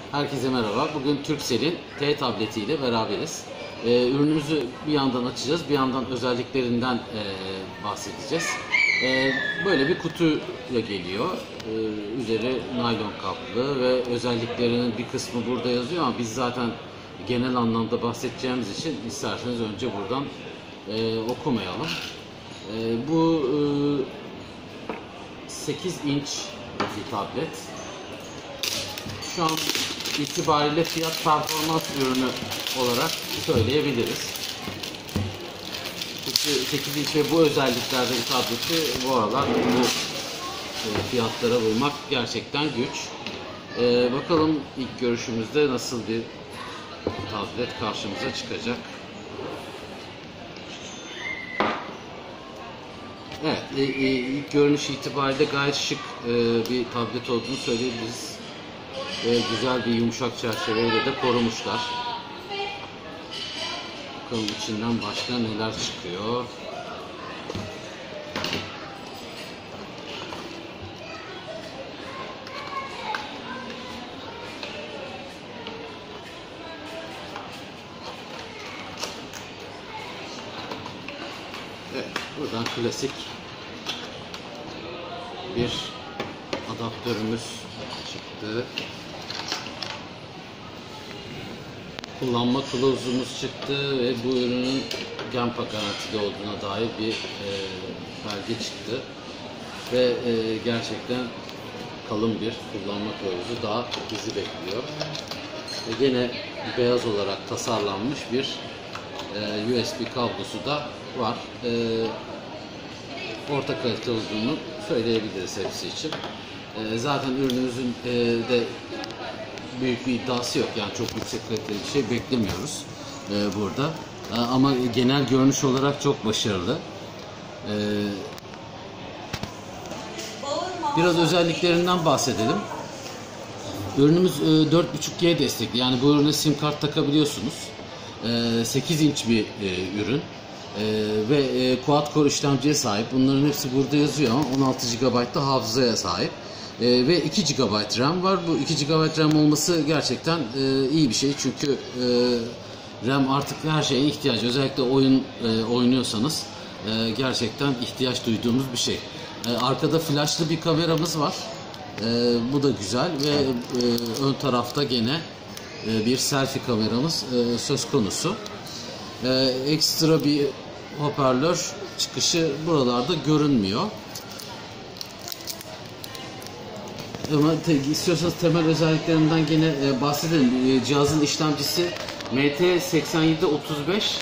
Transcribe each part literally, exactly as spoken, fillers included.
Herkese merhaba. Bugün Turkcell'in T tableti ile beraberiz. Ee, ürünümüzü bir yandan açacağız, bir yandan özelliklerinden e, bahsedeceğiz. Ee, böyle bir kutuyla geliyor. Ee, üzeri naylon kaplı ve özelliklerinin bir kısmı burada yazıyor ama biz zaten genel anlamda bahsedeceğimiz için isterseniz önce buradan e, okumayalım. E, bu e, sekiz inç bir tablet. Şu an itibariyle fiyat performans ürünü olarak söyleyebiliriz. Çünkü sekiz inç ve bu özelliklerde bir tableti bu aralar bu fiyatlara bulmak gerçekten güç. Ee, bakalım ilk görüşümüzde nasıl bir tablet karşımıza çıkacak. Evet, e, e, ilk görünüş itibariyle gayet şık e, bir tablet olduğunu söyleyebiliriz. E, güzel bir yumuşak çerçeveyle de korumuşlar. Bakalım içinden başka neler çıkıyor. Evet, buradan klasik bir adaptörümüz çıktı. Kullanma kılavuzumuz çıktı ve bu ürünün Genpa garantili olduğuna dair bir e, belge çıktı. Ve e, gerçekten kalın bir kullanma kılavuzu daha bizi bekliyor. Ve yine beyaz olarak tasarlanmış bir e, U S B kablosu da var. E, orta kalite olduğunu söyleyebiliriz hepsi için. E, zaten ürünümüzün e, de büyük bir iddiası yok, yani çok yüksek kaliteli bir şey beklemiyoruz e, burada e, ama genel görünüş olarak çok başarılı. E, biraz özelliklerinden bahsedelim. Ürünümüz e, dört buçuk G destekli, yani bu ürüne sim kart takabiliyorsunuz. E, sekiz inç bir e, ürün e, ve e, quad core işlemciye sahip. Bunların hepsi burada yazıyor ama on altı gigabayt da hafızaya sahip. Ee, ve iki gigabayt RAM var. Bu iki gigabayt RAM olması gerçekten e, iyi bir şey. Çünkü e, RAM artık her şeye ihtiyaç. Özellikle oyun e, oynuyorsanız e, gerçekten ihtiyaç duyduğumuz bir şey. E, arkada flashlı bir kameramız var. E, bu da güzel ve e, ön tarafta gene e, bir selfie kameramız e, söz konusu. E, ekstra bir hoparlör çıkışı buralarda görünmüyor. Ama te, istiyorsanız temel özelliklerinden gene e, bahsedelim. E, cihazın işlemcisi M T seksen yedi otuz beş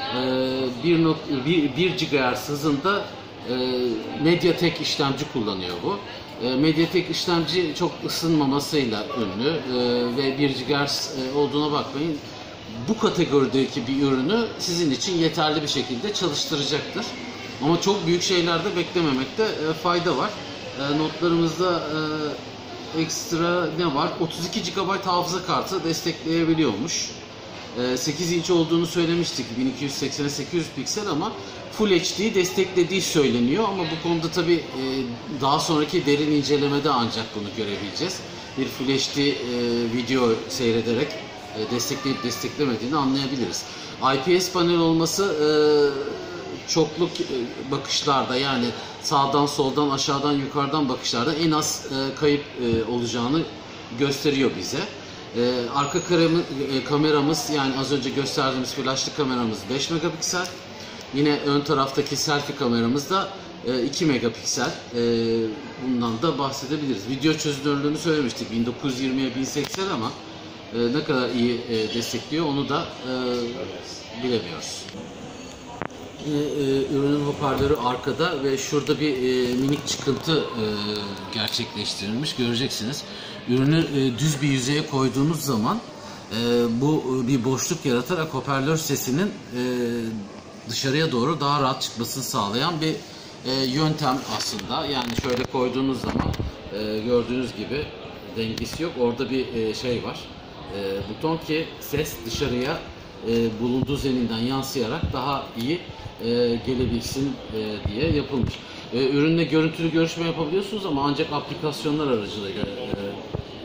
e, bir gigahertz hızında e, Mediatek işlemci kullanıyor bu. E, Mediatek işlemci çok ısınmamasıyla ünlü e, ve bir gigahertz e, olduğuna bakmayın. Bu kategorideki bir ürünü sizin için yeterli bir şekilde çalıştıracaktır. Ama çok büyük şeylerde beklememekte e, fayda var. E, notlarımızda e, ekstra ne var? otuz iki gigabayt hafıza kartı destekleyebiliyormuş. E, sekiz inç olduğunu söylemiştik. bin iki yüz seksene sekiz yüz piksel ama Full H D'yi desteklediği söyleniyor. Ama bu konuda tabi e, daha sonraki derin incelemede ancak bunu görebileceğiz. Bir Full H D e, video seyrederek e, destekleyip desteklemediğini anlayabiliriz. I P S panel olması e, çokluk bakışlarda, yani sağdan soldan aşağıdan yukarıdan bakışlarda en az e, kayıp e, olacağını gösteriyor bize. E, arka kameramız, e, kameramız yani az önce gösterdiğimiz flaşlı kameramız beş megapiksel. Yine ön taraftaki selfie kameramız da e, iki megapiksel. E, bundan da bahsedebiliriz. Video çözünürlüğünü söylemiştik, bin dokuz yüz yirmiye bin seksen ama e, ne kadar iyi e, destekliyor onu da e, bilemiyoruz. E, ürünün hoparlörü arkada ve şurada bir e, minik çıkıntı e, gerçekleştirilmiş, göreceksiniz. Ürünü e, düz bir yüzeye koyduğunuz zaman e, bu bir boşluk yaratarak hoparlör sesinin e, dışarıya doğru daha rahat çıkmasını sağlayan bir e, yöntem aslında. Yani şöyle koyduğunuz zaman e, gördüğünüz gibi dengesi yok. Orada bir e, şey var, e, buton ki ses dışarıya e, bulunduğu zeminden yansıyarak daha iyi e, gelebilsin e, diye yapılmış. E, ürünle görüntülü görüşme yapabiliyorsunuz ama ancak aplikasyonlar aracılığıyla e,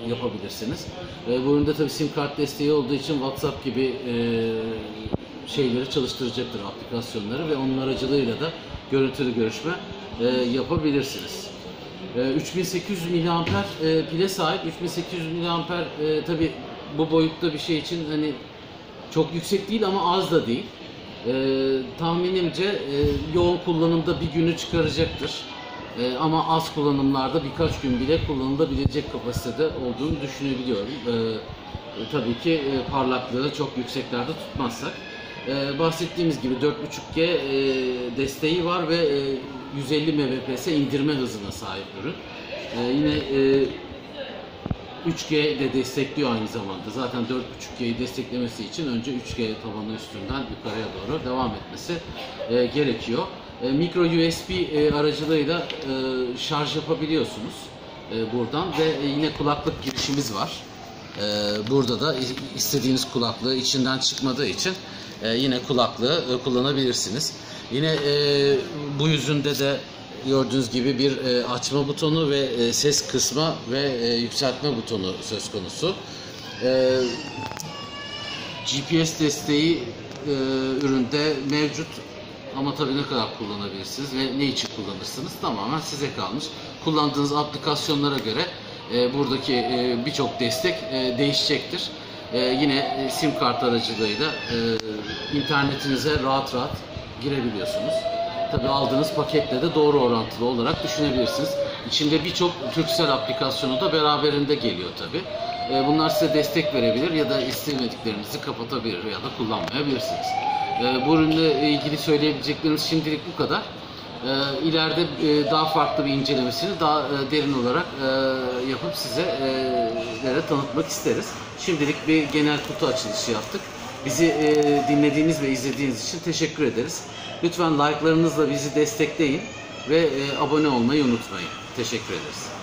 yapabilirsiniz. E, bu üründe tabii sim kart desteği olduğu için WhatsApp gibi e, şeyleri çalıştıracaktır, aplikasyonları ve onun aracılığıyla da görüntülü görüşme e, yapabilirsiniz. E, üç bin sekiz yüz miliamper e, pile sahip. üç bin sekiz yüz miliamper e, tabii bu boyutta bir şey için hani çok yüksek değil ama az da değil. E, tahminimce e, yoğun kullanımda bir günü çıkaracaktır. E, ama az kullanımlarda birkaç gün bile kullanılabilecek kapasitede olduğunu düşünebiliyorum. E, e, tabii ki e, parlaklığı çok yükseklerde tutmazsak. E, bahsettiğimiz gibi dört buçuk G e, desteği var ve e, yüz elli megabit indirme hızına sahip ürün. E, yine e, üç G de destekliyor aynı zamanda. Zaten dört buçuk G'yi desteklemesi için önce üç G tabanı üstünden yukarıya doğru devam etmesi e, gerekiyor. E, micro U S B e, aracılığıyla e, şarj yapabiliyorsunuz e, buradan ve e, yine kulaklık girişimiz var. E, burada da istediğiniz kulaklığı içinden çıkmadığı için e, yine kulaklığı e, kullanabilirsiniz. Yine e, bu yüzünde de gördüğünüz gibi bir e, açma butonu ve e, ses kısma ve e, yükseltme butonu söz konusu. E, G P S desteği e, üründe mevcut ama tabii ne kadar kullanabilirsiniz ve ne için kullanırsınız tamamen size kalmış. Kullandığınız aplikasyonlara göre e, buradaki e, birçok destek e, değişecektir. E, yine e, sim kart aracılığıyla e, internetinize rahat rahat girebiliyorsunuz. Tabii aldığınız paketle de doğru orantılı olarak düşünebilirsiniz. İçinde birçok Turkcell aplikasyonu da beraberinde geliyor tabii. Bunlar size destek verebilir ya da istemediklerinizi kapatabilir ya da kullanmayabilirsiniz. Bu ürünle ilgili söyleyebileceklerimiz şimdilik bu kadar. İleride daha farklı bir incelemesini daha derin olarak yapıp sizlere tanıtmak isteriz. Şimdilik bir genel kutu açılışı yaptık. Bizi dinlediğiniz ve izlediğiniz için teşekkür ederiz. Lütfen like'larınızla bizi destekleyin ve abone olmayı unutmayın. Teşekkür ederiz.